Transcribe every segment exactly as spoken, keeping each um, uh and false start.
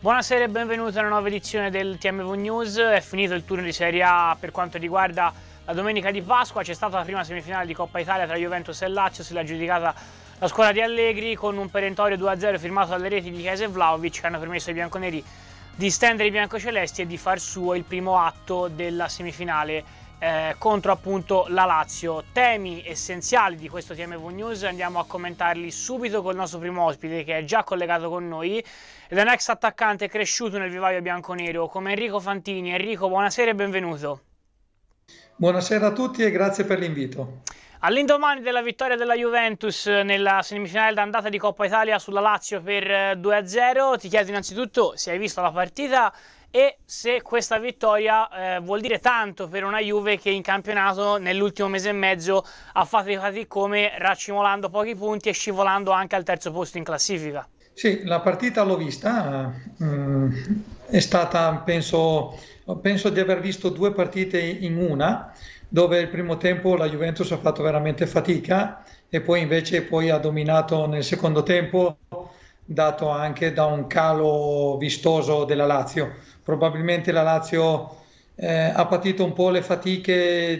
Buonasera e benvenuti a una nuova edizione del T M V News. È finito il turno di Serie A per quanto riguarda la domenica di Pasqua. C'è stata la prima semifinale di Coppa Italia tra Juventus e Lazio, se l'ha aggiudicata la squadra di Allegri con un perentorio due a zero firmato dalle reti di Chiesa e Vlahovic, che hanno permesso ai bianconeri di stendere i biancocelesti e di far suo il primo atto della semifinale eh, contro appunto la Lazio. Temi essenziali di questo T M V News andiamo a commentarli subito col nostro primo ospite, che è già collegato con noi ed è un ex attaccante cresciuto nel vivaio bianconero come Enrico Fantini. Enrico, buonasera e benvenuto. Buonasera a tutti e grazie per l'invito. All'indomani della vittoria della Juventus nella semifinale d'andata di Coppa Italia sulla Lazio per due a zero, ti chiedo innanzitutto se hai visto la partita e se questa vittoria eh, vuol dire tanto per una Juve che in campionato nell'ultimo mese e mezzo ha faticato come, raccimolando pochi punti e scivolando anche al terzo posto in classifica. Sì, la partita l'ho vista, mm, è stata, penso, penso di aver visto due partite in una, dove il primo tempo la Juventus ha fatto veramente fatica e poi invece poi ha dominato nel secondo tempo, dato anche da un calo vistoso della Lazio. Probabilmente la Lazio eh, ha patito un po' le fatiche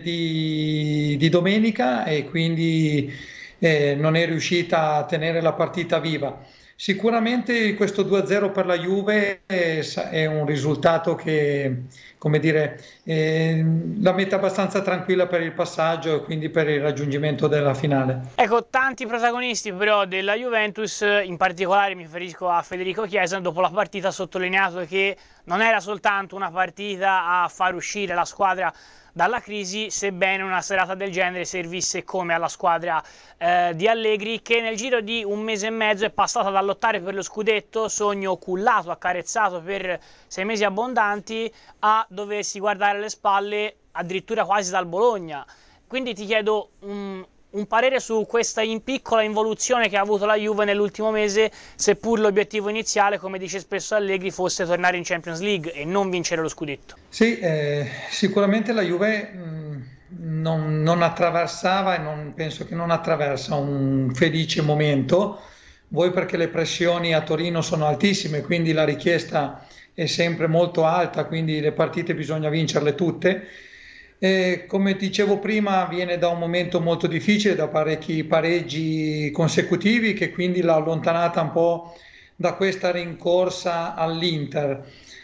di, di domenica e quindi eh, non è riuscita a tenere la partita viva. Sicuramente questo due a zero per la Juve è, è un risultato che, come dire, eh, la mette abbastanza tranquilla per il passaggio e quindi per il raggiungimento della finale. Ecco, tanti protagonisti però della Juventus, in particolare mi riferisco a Federico Chiesa, dopo la partita ha sottolineato che non era soltanto una partita a far uscire la squadra dalla crisi, sebbene una serata del genere servisse come alla squadra eh, di Allegri, che nel giro di un mese e mezzo è passata da lottare per lo scudetto, sogno cullato, accarezzato per sei mesi abbondanti, a doversi guardare alle spalle addirittura quasi dal Bologna. Quindi ti chiedo un, un parere su questa in piccola involuzione che ha avuto la Juve nell'ultimo mese, seppur l'obiettivo iniziale, come dice spesso Allegri, fosse tornare in Champions League e non vincere lo scudetto. Sì, eh, sicuramente la Juve mh, non, non attraversava e non, penso che non attraversa un felice momento, voi perché le pressioni a Torino sono altissime, quindi la richiesta è sempre molto alta, quindi le partite bisogna vincerle tutte. E come dicevo prima, viene da un momento molto difficile, da parecchi pareggi consecutivi, che quindi l'ha allontanata un po' da questa rincorsa all'Inter.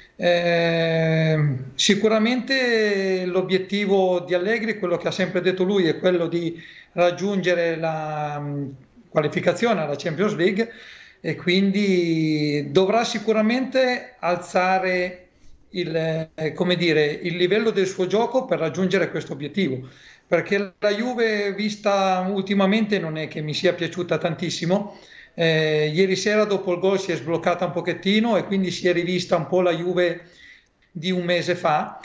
Eh, sicuramente l'obiettivo di Allegri, quello che ha sempre detto lui, è quello di raggiungere la um, qualificazione alla Champions League e quindi dovrà sicuramente alzare Il, eh, come dire, il livello del suo gioco per raggiungere questo obiettivo, perché la Juve vista ultimamente non è che mi sia piaciuta tantissimo. Eh, ieri sera dopo il gol si è sbloccata un pochettino e quindi si è rivista un po' la Juve di un mese fa,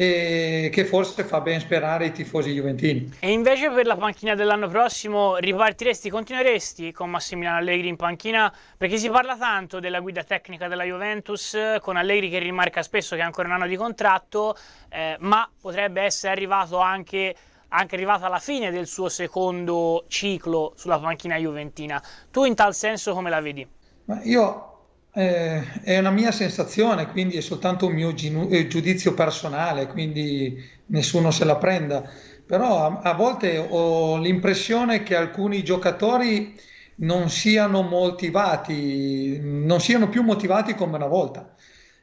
e che forse fa ben sperare i tifosi juventini. E invece per la panchina dell'anno prossimo ripartiresti, continueresti con Massimiliano Allegri in panchina? Perché si parla tanto della guida tecnica della Juventus, con Allegri che rimarca spesso che ha ancora un anno di contratto, eh, ma potrebbe essere arrivato anche, anche arrivato alla fine del suo secondo ciclo sulla panchina juventina. Tu in tal senso come la vedi? Ma io Eh, è una mia sensazione, quindi è soltanto un mio giudizio personale, quindi nessuno se la prenda, però a, a volte ho l'impressione che alcuni giocatori non siano motivati, non siano più motivati come una volta.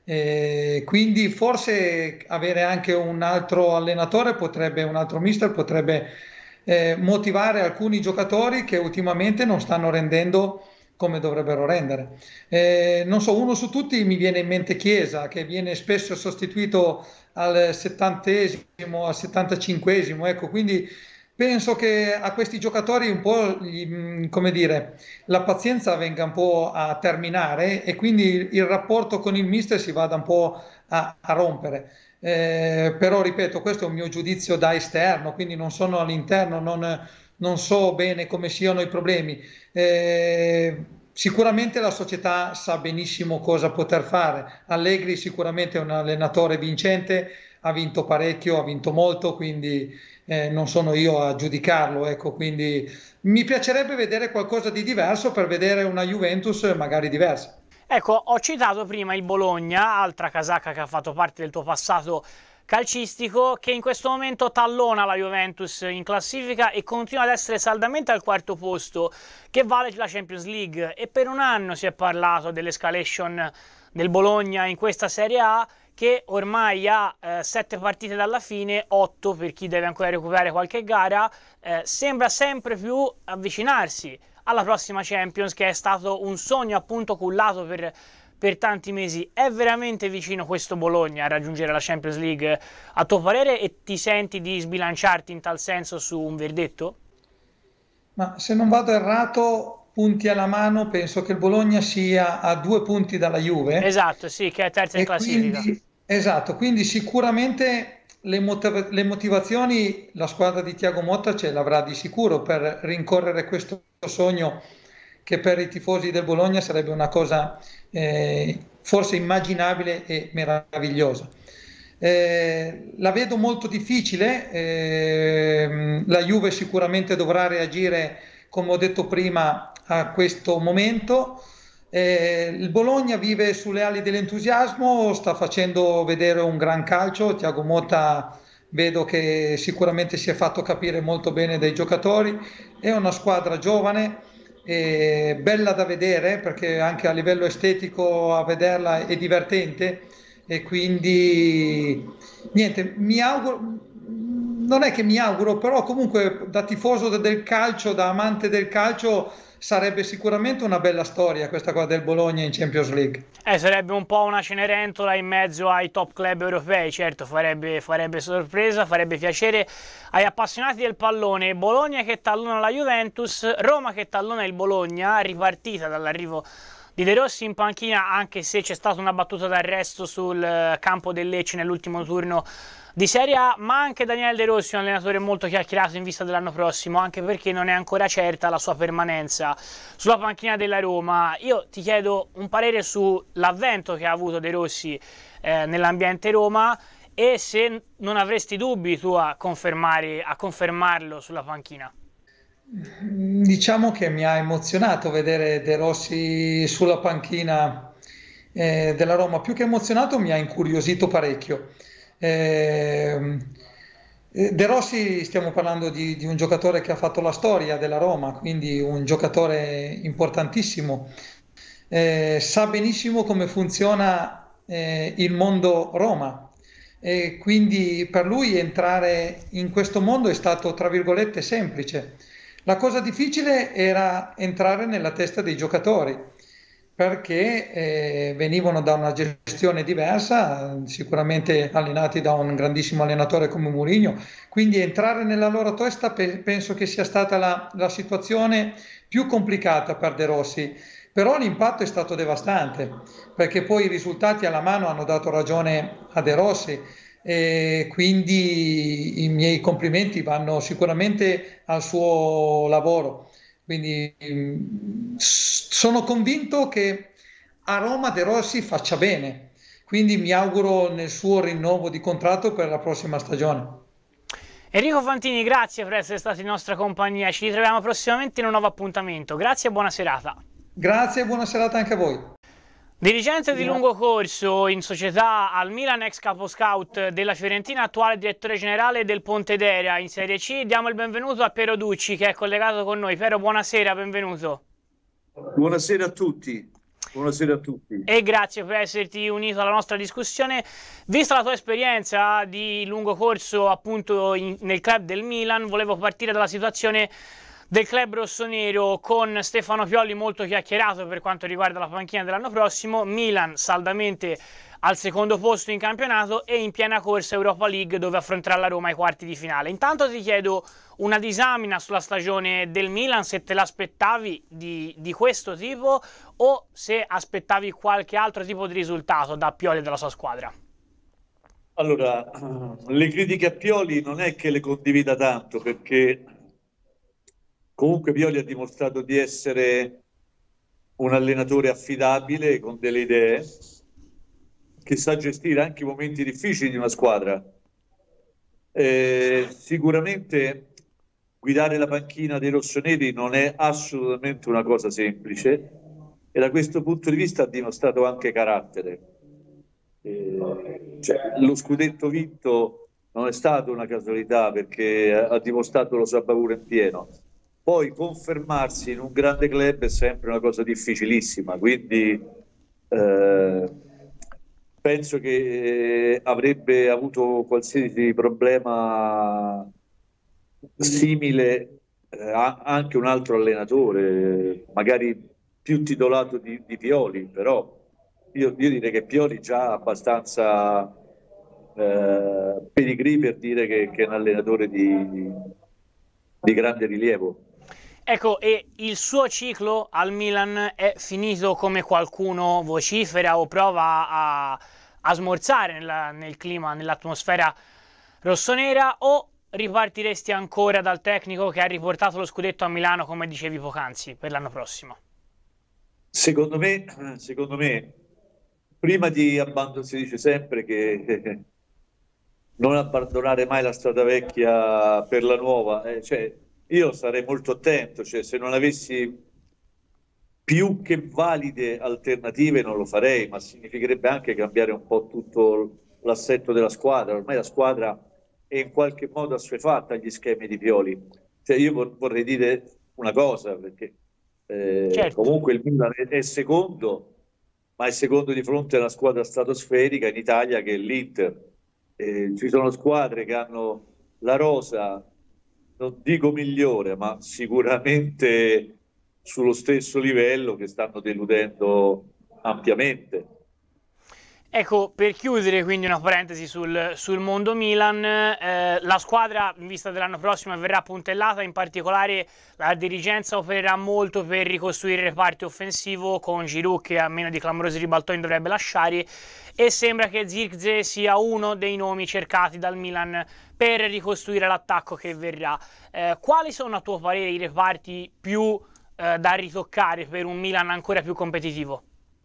Eh, quindi forse avere anche un altro allenatore potrebbe, un altro mister potrebbe eh, motivare alcuni giocatori che ultimamente non stanno rendendo come dovrebbero rendere. Eh, non so, uno su tutti mi viene in mente Chiesa, che viene spesso sostituito al settantesimo, al settantacinquesimo, ecco, quindi penso che a questi giocatori un po', gli, come dire, la pazienza venga un po' a terminare e quindi il rapporto con il mister si vada un po' a, a rompere. Eh, però ripeto, questo è un mio giudizio da esterno, quindi non sono all'interno, non, non so bene come siano i problemi. Eh, sicuramente la società sa benissimo cosa poter fare. Allegri sicuramente è un allenatore vincente, ha vinto parecchio, ha vinto molto, quindi eh, non sono io a giudicarlo, ecco, quindi mi piacerebbe vedere qualcosa di diverso per vedere una Juventus magari diversa. Ecco, ho citato prima il Bologna, altra casacca che ha fatto parte del tuo passato calcistico, che in questo momento tallona la Juventus in classifica e continua ad essere saldamente al quarto posto, che vale la Champions League. E per un anno si è parlato dell'escalation del Bologna in questa Serie A, che ormai ha eh, sette partite dalla fine, otto per chi deve ancora recuperare qualche gara, eh, sembra sempre più avvicinarsi alla prossima Champions, che è stato un sogno appunto cullato per, per tanti mesi. È veramente vicino questo Bologna a raggiungere la Champions League, a tuo parere, e ti senti di sbilanciarti in tal senso su un verdetto? Ma se non vado errato, punti alla mano, penso che il Bologna sia a due punti dalla Juve Esatto, sì, che è terza in e classifica. quindi, esatto, quindi sicuramente le, motiv- le motivazioni la squadra di Thiago Motta ce l'avrà di sicuro per rincorrere questo sogno che per i tifosi del Bologna sarebbe una cosa eh, forse immaginabile e meravigliosa. Eh, la vedo molto difficile, eh, la Juve sicuramente dovrà reagire, come ho detto prima, a questo momento. Eh, il Bologna vive sulle ali dell'entusiasmo, sta facendo vedere un gran calcio. Thiago Motta vedo che sicuramente si è fatto capire molto bene dai giocatori. È una squadra giovane, eh, bella da vedere perché anche a livello estetico a vederla è divertente e quindi niente, mi auguro, non è che mi auguro, però comunque da tifoso del calcio, da amante del calcio, sarebbe sicuramente una bella storia questa qua del Bologna in Champions League. Eh, sarebbe un po' una Cenerentola in mezzo ai top club europei, certo, farebbe, farebbe sorpresa, farebbe piacere agli appassionati del pallone. Bologna che tallona la Juventus, Roma che tallona il Bologna, ripartita dall'arrivo di De Rossi in panchina, anche se c'è stata una battuta d'arresto sul campo del Lecce nell'ultimo turno di Serie A, ma anche Daniele De Rossi, un allenatore molto chiacchierato in vista dell'anno prossimo, anche perché non è ancora certa la sua permanenza sulla panchina della Roma. Io ti chiedo un parere sull'avvento che ha avuto De Rossi eh, nell'ambiente Roma e se non avresti dubbi tu a, confermare, a confermarlo sulla panchina. Diciamo che mi ha emozionato vedere De Rossi sulla panchina eh, della Roma, più che emozionato mi ha incuriosito parecchio. Eh, De Rossi, stiamo parlando di, di un giocatore che ha fatto la storia della Roma, quindi un giocatore importantissimo. Eh, sa benissimo come funziona eh, il mondo Roma e quindi per lui entrare in questo mondo è stato, tra virgolette, semplice. La cosa difficile era entrare nella testa dei giocatori, perché eh, venivano da una gestione diversa, sicuramente allenati da un grandissimo allenatore come Mourinho, quindi entrare nella loro testa pe- penso che sia stata la, la situazione più complicata per De Rossi, però l'impatto è stato devastante, perché poi i risultati alla mano hanno dato ragione a De Rossi. E quindi i miei complimenti vanno sicuramente al suo lavoro. Quindi mh, sono convinto che a Roma De Rossi faccia bene, quindi mi auguro nel suo rinnovo di contratto per la prossima stagione. Enrico Fantini, grazie per essere stato in nostra compagnia. Ci ritroviamo prossimamente in un nuovo appuntamento. Grazie e buona serata. Grazie e buona serata anche a voi. Dirigente di lungo corso in società al Milan, ex capo scout della Fiorentina, attuale direttore generale del Pontedera in Serie C, diamo il benvenuto a Piero Ducci che è collegato con noi. Piero, buonasera, benvenuto. Buonasera a tutti. Buonasera a tutti. E grazie per esserti unito alla nostra discussione. Vista la tua esperienza di lungo corso appunto in, nel club del Milan, volevo partire dalla situazione del club rossonero con Stefano Pioli molto chiacchierato per quanto riguarda la panchina dell'anno prossimo. Milan saldamente al secondo posto in campionato e in piena corsa Europa League dove affronterà la Roma ai quarti di finale. Intanto ti chiedo una disamina sulla stagione del Milan, se te l'aspettavi di, di questo tipo o se aspettavi qualche altro tipo di risultato da Pioli e dalla sua squadra. Allora, le critiche a Pioli non è che le condivida tanto, perché comunque Pioli ha dimostrato di essere un allenatore affidabile, con delle idee, che sa gestire anche i momenti difficili di una squadra. Eh, sicuramente guidare la panchina dei rossoneri non è assolutamente una cosa semplice, e da questo punto di vista ha dimostrato anche carattere. Eh, cioè, lo scudetto vinto non è stata una casualità, perché ha dimostrato lo sa pure in pieno. Poi confermarsi in un grande club è sempre una cosa difficilissima, quindi eh, penso che avrebbe avuto qualsiasi problema simile eh, anche un altro allenatore, magari più titolato di, di Pioli, però io, io direi che Pioli già ha abbastanza eh, pedigree per dire che, che è un allenatore di, di grande rilievo. Ecco, e il suo ciclo al Milan è finito come qualcuno vocifera o prova a, a smorzare nella, nel clima, nell'atmosfera rossonera, o ripartiresti ancora dal tecnico che ha riportato lo scudetto a Milano, come dicevi poc'anzi, per l'anno prossimo? Secondo me, secondo me, prima di abbandonare, si dice sempre che non abbandonare mai la strada vecchia per la nuova, eh, cioè, io sarei molto attento, cioè, se non avessi più che valide alternative non lo farei, ma significherebbe anche cambiare un po' tutto l'assetto della squadra. Ormai la squadra è in qualche modo assuefatta agli schemi di Pioli. Cioè, io vorrei dire una cosa, perché eh, Certo. comunque il Milan è, è secondo, ma è secondo di fronte a una squadra stratosferica in Italia che è l'Inter. Eh, ci sono squadre che hanno la rosa, non dico migliore, ma sicuramente sullo stesso livello, che stanno deludendo ampiamente. Ecco, per chiudere quindi una parentesi sul, sul mondo Milan, eh, la squadra in vista dell'anno prossimo verrà puntellata, in particolare la dirigenza opererà molto per ricostruire il reparto offensivo, con Giroud che a meno di clamorosi ribaltoni dovrebbe lasciare, e sembra che Zirkzee sia uno dei nomi cercati dal Milan per ricostruire l'attacco che verrà. Eh, quali sono a tuo parere i reparti più eh, da ritoccare per un Milan ancora più competitivo?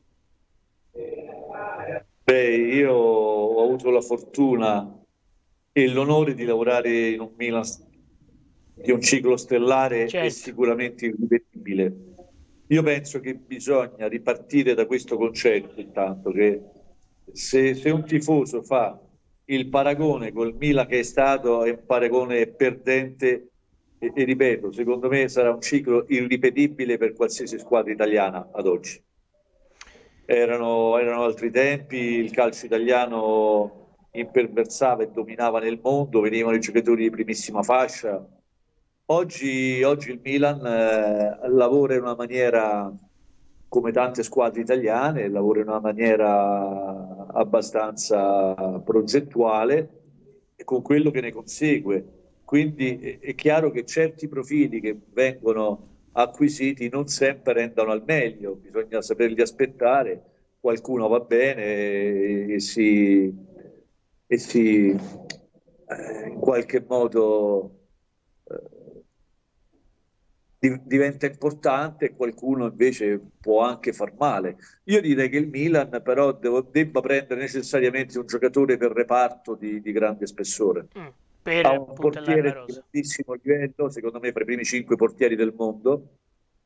Beh, io ho avuto la fortuna e l'onore di lavorare in un Milan di un ciclo stellare, Certo. È sicuramente irripetibile. Io penso che bisogna ripartire da questo concetto, intanto, che se, se un tifoso fa il paragone col Milan che è stato, è un paragone perdente, e, e ripeto, secondo me sarà un ciclo irripetibile per qualsiasi squadra italiana ad oggi. Erano, erano altri tempi, il calcio italiano imperversava e dominava nel mondo, venivano i giocatori di primissima fascia. Oggi, oggi il Milan eh, lavora in una maniera, come tante squadre italiane, lavora in una maniera abbastanza progettuale e con quello che ne consegue. Quindi è, è chiaro che certi profili che vengono acquisiti non sempre rendono al meglio, bisogna saperli aspettare, qualcuno va bene e, e si, e si eh, in qualche modo eh, diventa importante, e qualcuno invece può anche far male. Io direi che il Milan però devo, debba prendere necessariamente un giocatore per reparto di, di grande spessore. Mm. Per Ha un portiere di grandissimo livello, secondo me fra i primi cinque portieri del mondo.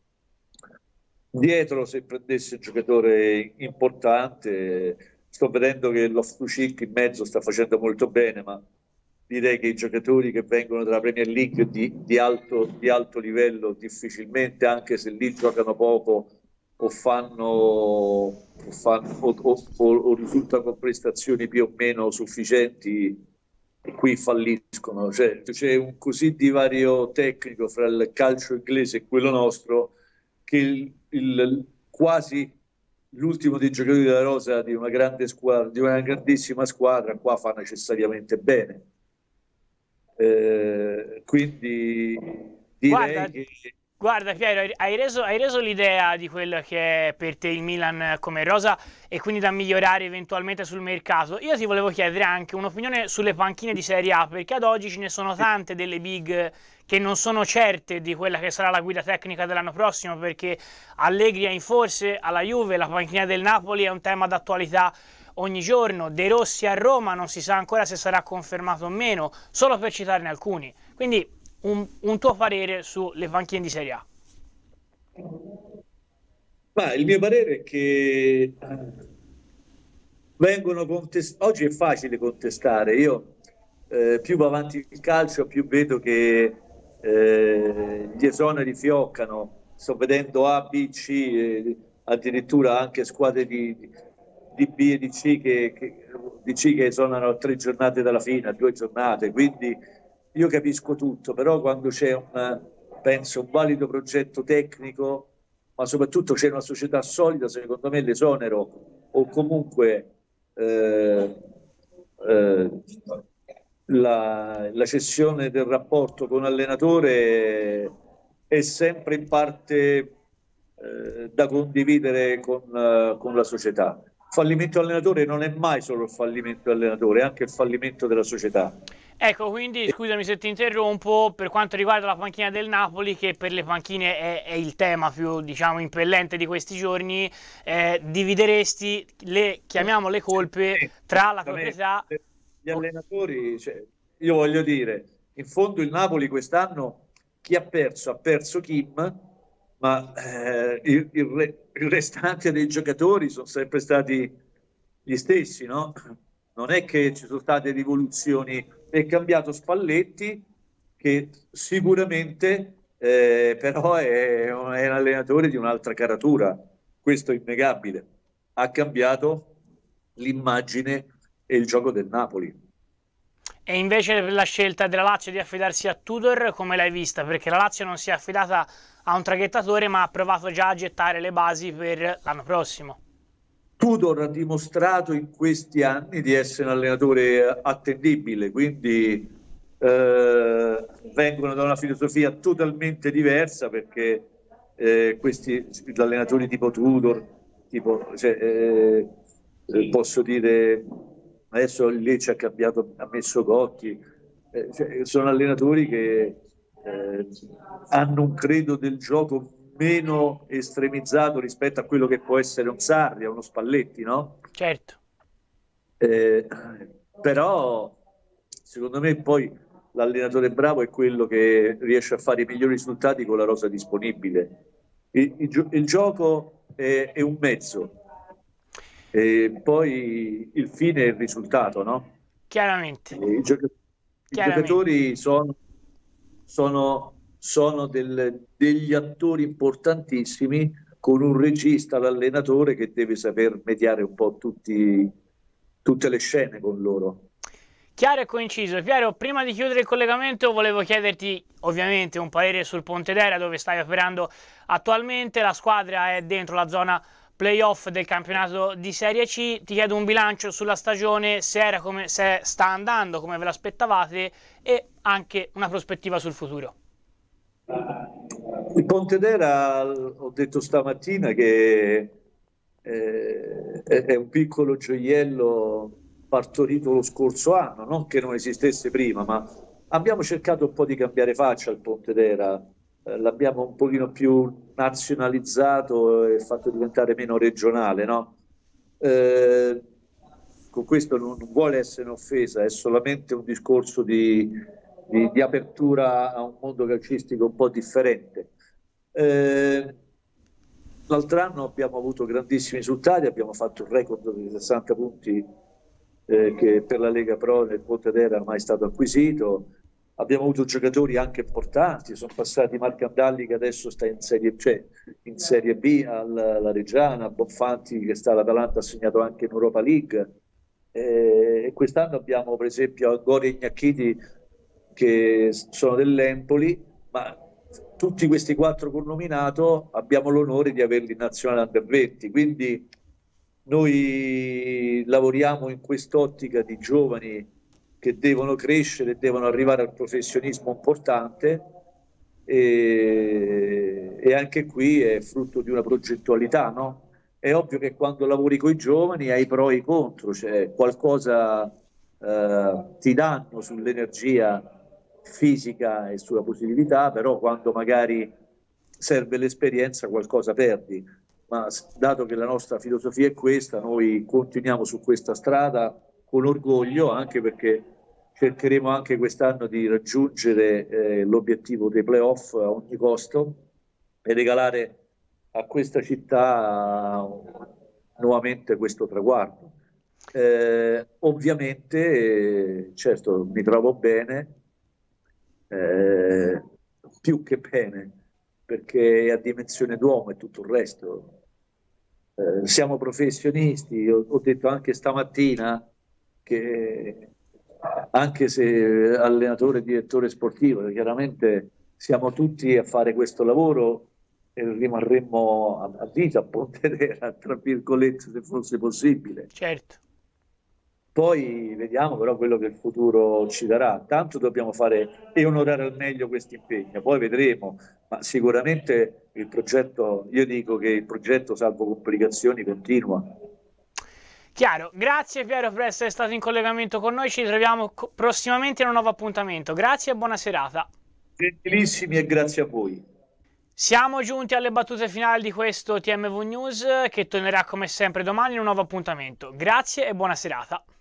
Dietro, se prendesse un giocatore importante, sto vedendo che Loftus-Cheek in mezzo sta facendo molto bene, ma direi che i giocatori che vengono dalla Premier League di, di, alto, di alto livello difficilmente, anche se lì giocano poco o fanno o, fanno, o, o, o risultano con prestazioni più o meno sufficienti, qui falliscono. Cioè, c'è un così divario tecnico fra il calcio inglese e quello nostro che il, il, quasi l'ultimo dei giocatori della rosa di una grande squadra, di una grandissima squadra, qua fa necessariamente bene. Eh, quindi direi Guarda, che... Guarda Piero, hai reso, hai reso l'idea di quello che è per te il Milan come rosa e quindi da migliorare eventualmente sul mercato. Io ti volevo chiedere anche un'opinione sulle panchine di Serie A, perché ad oggi ce ne sono tante delle big che non sono certe di quella che sarà la guida tecnica dell'anno prossimo, perché Allegri è in forse alla Juve, la panchina del Napoli è un tema d'attualità ogni giorno, De Rossi a Roma non si sa ancora se sarà confermato o meno, solo per citarne alcuni. Quindi Un, un tuo parere sulle panchine di Serie A? Ma il mio parere è che vengono contestati. Oggi è facile contestare. Io eh, più va avanti il calcio, più vedo che eh, gli esoneri fioccano. Sto vedendo A, B, C, eh, addirittura anche squadre di, di B e di C che, che, di C che esonerano a tre giornate dalla fine, a due giornate. Quindi io capisco tutto, però quando c'è un, penso, un valido progetto tecnico, ma soprattutto c'è una società solida, secondo me l'esonero o comunque eh, eh, la, la cessione del rapporto con allenatore è sempre in parte eh, da condividere con, uh, con la società. Il fallimento allenatore non è mai solo il fallimento allenatore, è anche il fallimento della società. Ecco, quindi scusami se ti interrompo, per quanto riguarda la panchina del Napoli, che per le panchine è, è il tema più, diciamo, impellente di questi giorni, eh, divideresti le, chiamiamo le colpe, tra la proprietà... Gli allenatori, cioè, io voglio dire, in fondo il Napoli quest'anno, chi ha perso? Ha perso Kim, ma eh, il, il, re, il restante dei giocatori sono sempre stati gli stessi, no? Non è che ci sono state rivoluzioni. È cambiato Spalletti, che sicuramente eh, però è, è un allenatore di un'altra caratura, questo è innegabile. Ha cambiato l'immagine e il gioco del Napoli. E invece la scelta della Lazio di affidarsi a Tudor, come l'hai vista? Perché la Lazio non si è affidata a un traghettatore, ma ha provato già a gettare le basi per l'anno prossimo. Tudor ha dimostrato in questi anni di essere un allenatore attendibile, quindi eh, vengono da una filosofia totalmente diversa, perché eh, questi allenatori tipo Tudor, tipo, cioè, eh, posso dire, adesso il Lecce ha cambiato, ha messo Gotti, eh, cioè, sono allenatori che eh, hanno un credo del gioco meno estremizzato rispetto a quello che può essere un Sarri o uno Spalletti, no? Certo. Eh, però secondo me poi l'allenatore bravo è quello che riesce a fare i migliori risultati con la rosa disponibile. Il, il, il gioco è, è un mezzo, e poi il fine è il risultato, no? Chiaramente. I, gioca i giocatori sono, sono sono del, degli attori importantissimi, con un regista, l'allenatore, che deve saper mediare un po' tutti, tutte le scene con loro. Chiaro e coinciso. Piero, prima di chiudere il collegamento volevo chiederti ovviamente un parere sul Pontedera, dove stai operando attualmente. La squadra è dentro la zona playoff del campionato di Serie C. Ti chiedo un bilancio sulla stagione, se, era come, se sta andando come ve l'aspettavate, e anche una prospettiva sul futuro. Il Pontedera, ho detto stamattina che eh, è un piccolo gioiello partorito lo scorso anno, non che non esistesse prima, ma abbiamo cercato un po' di cambiare faccia al Pontedera, eh, l'abbiamo un pochino più nazionalizzato e fatto diventare meno regionale, no? Eh, con questo non vuole essere un'offesa, è solamente un discorso di Di, di apertura a un mondo calcistico un po' differente. Eh, l'altro anno abbiamo avuto grandissimi risultati, abbiamo fatto il record di sessanta punti eh, che per la Lega Pro nel Pontedera mai stato acquisito. Abbiamo avuto giocatori anche importanti, sono passati Marcandalli che adesso sta in Serie, cioè in serie B alla Reggiana, Bonfanti che sta all'Atalanta, ha segnato anche in Europa League, eh, e quest'anno abbiamo per esempio Gori e Gnacchiti che sono dell'Empoli, ma tutti questi quattro che ho nominato abbiamo l'onore di averli in nazionale under venti, quindi noi lavoriamo in quest'ottica di giovani che devono crescere e devono arrivare al professionismo importante, e, e anche qui è frutto di una progettualità, no? È ovvio che quando lavori con i giovani hai pro e i contro, cioè qualcosa eh, ti danno sull'energia fisica e sulla positività, però quando magari serve l'esperienza qualcosa perdi. Ma dato che la nostra filosofia è questa, noi continuiamo su questa strada con orgoglio, anche perché cercheremo anche quest'anno di raggiungere eh, l'obiettivo dei playoff a ogni costo e regalare a questa città nuovamente questo traguardo. Eh, ovviamente, certo, mi trovo bene, eh, più che bene, perché è a dimensione d'uomo e tutto il resto. Eh, siamo professionisti, ho, ho detto anche stamattina che anche se allenatore e direttore sportivo, chiaramente siamo tutti a fare questo lavoro e rimarremo a, a vita, a Pontedera, tra virgolette, se fosse possibile. Certo. Poi vediamo però quello che il futuro ci darà. Tanto dobbiamo fare e onorare al meglio questo impegno, poi vedremo, ma sicuramente il progetto, io dico che il progetto, salvo complicazioni, continua. Chiaro, grazie Piero per essere stato in collegamento con noi, ci troviamo prossimamente in un nuovo appuntamento. Grazie e buona serata. Gentilissimi e grazie a voi. Siamo giunti alle battute finali di questo T M V News che tornerà come sempre domani in un nuovo appuntamento. Grazie e buona serata.